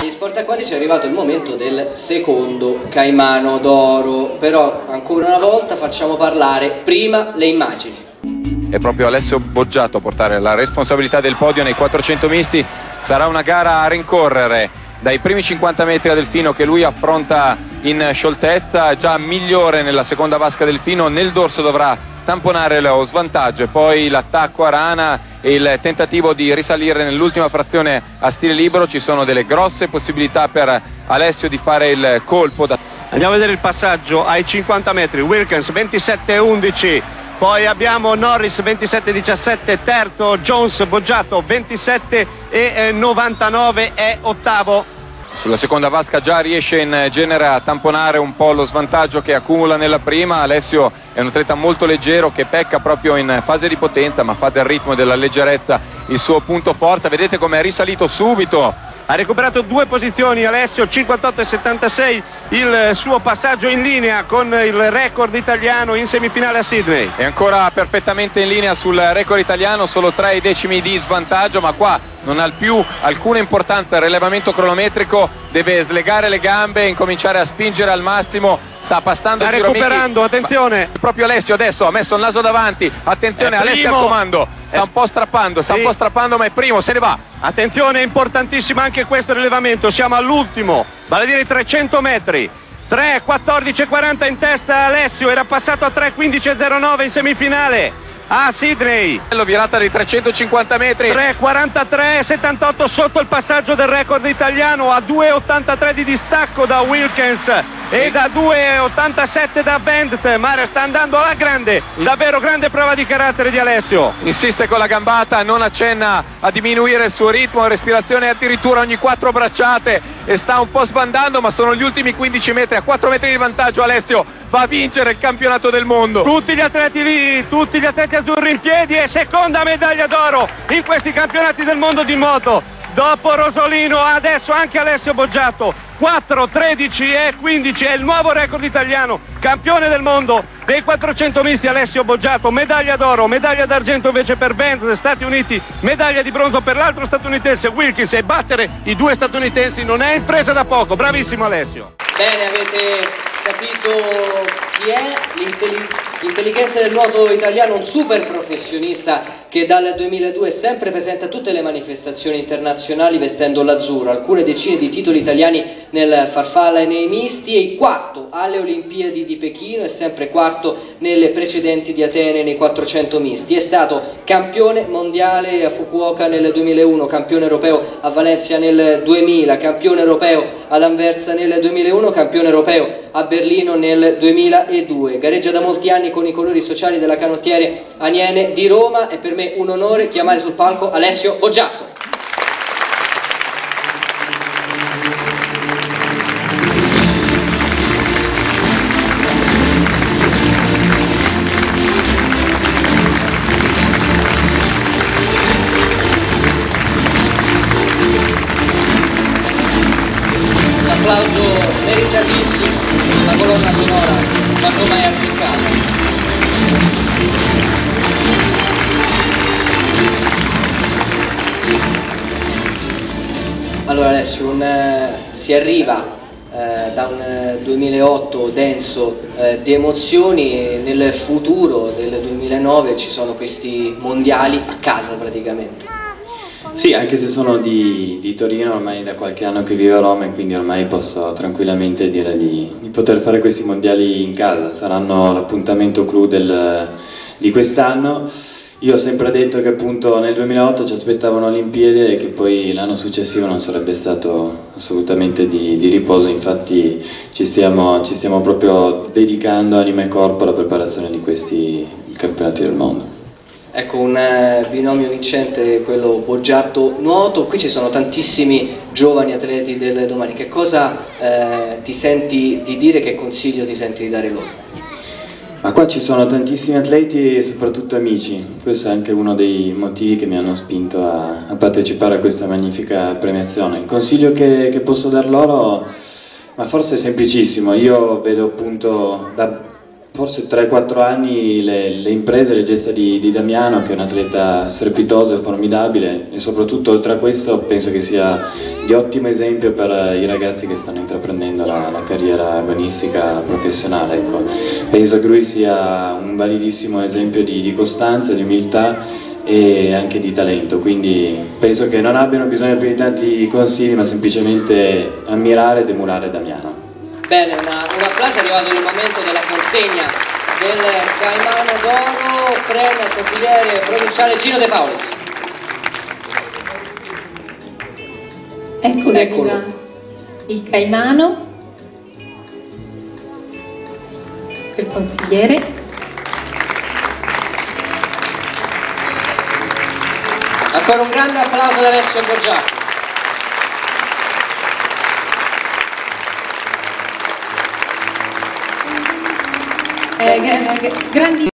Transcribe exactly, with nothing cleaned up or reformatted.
Agli sport acquatici è arrivato il momento del secondo Caimano d'oro, però ancora una volta facciamo parlare prima le immagini. È proprio Alessio Boggiato a portare la responsabilità del podio nei quattrocento misti. Sarà una gara a rincorrere dai primi cinquanta metri a Delfino, che lui affronta in scioltezza, già migliore nella seconda vasca Delfino. Nel dorso dovrà tamponare lo svantaggio e poi l'attacco a rana e il tentativo di risalire nell'ultima frazione a stile libero. Ci sono delle grosse possibilità per Alessio di fare il colpo. Andiamo a vedere il passaggio ai cinquanta metri. Wilkins ventisette undici, poi abbiamo Norris ventisette diciassette terzo, Jones Boggiato ventisette novantanove è ottavo. Sulla seconda vasca già riesce in genere a tamponare un po' lo svantaggio che accumula nella prima. Alessio è un atleta molto leggero che pecca proprio in fase di potenza, ma fa del ritmo e della leggerezza il suo punto forza. Vedete come è risalito subito. Ha recuperato due posizioni Alessio, cinquantotto e settantasei il suo passaggio in linea con il record italiano in semifinale a Sydney. È ancora perfettamente in linea sul record italiano, solo tre decimi di svantaggio, ma qua non ha più alcuna importanza il rilevamento cronometrico, deve slegare le gambe e incominciare a spingere al massimo. Sta passando, sta recuperando, attenzione. Proprio Alessio adesso ha messo il naso davanti, attenzione, Alessio al comando, sta è... un po' strappando, sta sì. un po' strappando, ma è primo, se ne va. Attenzione, è importantissimo anche questo rilevamento, siamo all'ultimo, vale a dire i trecento metri. tre quattordici e quaranta in testa Alessio, era passato a tre quindici e zero nove in semifinale a Sydney. Virata di trecentocinquanta metri. tre quarantatré e settantotto sotto il passaggio del record italiano, a due ottantatré di distacco da Wilkins e da due ottantasette da Vendt. Mario sta andando alla grande, davvero grande prova di carattere di Alessio. Insiste con la gambata, non accenna a diminuire il suo ritmo, respirazione addirittura ogni quattro bracciate e sta un po' sbandando, ma sono gli ultimi quindici metri, a quattro metri di vantaggio Alessio va a vincere il campionato del mondo. Tutti gli atleti lì, tutti gli atleti azzurri in piedi e seconda medaglia d'oro in questi campionati del mondo di moto. Dopo Rosolino adesso anche Alessio Boggiato, quattro, tredici e quindici è il nuovo record italiano, campione del mondo dei quattrocento misti Alessio Boggiato, medaglia d'oro, medaglia d'argento invece per Benz, Stati Uniti, medaglia di bronzo per l'altro statunitense Wilkins, e battere i due statunitensi non è impresa da poco, bravissimo Alessio. Bene, avete capito chi è? L'intelligenza del nuoto italiano, un super professionista che dal duemiladue è sempre presente a tutte le manifestazioni internazionali vestendo l'azzurro, alcune decine di titoli italiani nel farfalla e nei misti, e il quarto alle Olimpiadi di Pechino e sempre quarto nelle precedenti di Atene nei quattrocento misti. È stato campione mondiale a Fukuoka nel duemilauno, campione europeo a Valencia nel duemila, campione europeo ad Anversa nel duemilauno, campione europeo a Berlino nel duemiladue. Gareggia da molti anni con i colori sociali della canottiere Aniene di Roma. È per me un onore chiamare sul palco Alessio Boggiato. Un applauso meritatissimo, la colonna sonora quando mai azzeccata. Allora Alessio, un, eh, si arriva eh, da un eh, duemilaotto denso eh, di emozioni, e nel futuro del duemilanove ci sono questi mondiali a casa praticamente. Sì, anche se sono di, di Torino, ormai da qualche anno che vivo a Roma e quindi ormai posso tranquillamente dire di, di poter fare questi mondiali in casa. Saranno l'appuntamento clou del, di quest'anno. Io ho sempre detto che appunto nel duemilaotto ci aspettavano Olimpiadi e che poi l'anno successivo non sarebbe stato assolutamente di, di riposo, infatti ci stiamo, ci stiamo proprio dedicando anima e corpo alla preparazione di questi campionati del mondo. Ecco, un eh, binomio vincente, quello Boggiato-nuoto. Qui ci sono tantissimi giovani atleti del domani. Che cosa eh, ti senti di dire, che consiglio ti senti di dare loro? Ma qua ci sono tantissimi atleti e soprattutto amici, questo è anche uno dei motivi che mi hanno spinto a, a partecipare a questa magnifica premiazione. Il consiglio che, che posso dar loro, ma forse è semplicissimo, io vedo appunto da forse tre quattro anni le, le imprese, le gesta di, di Damiano, che è un atleta strepitoso e formidabile, e soprattutto oltre a questo penso che sia di ottimo esempio per i ragazzi che stanno intraprendendo la, la carriera agonistica professionale. Ecco. Penso che lui sia un validissimo esempio di, di costanza, di umiltà e anche di talento, quindi penso che non abbiano bisogno più di tanti consigli, ma semplicemente ammirare ed emulare Damiano. Bene, una, un applauso, è arrivato il momento della consegna del Caimano d'Oro, premio al consigliere provinciale Gino De Paulis. Ecco che arriva il Caimano per il consigliere. Ancora un grande applauso ad Alessio Boggiato. Eh, grandi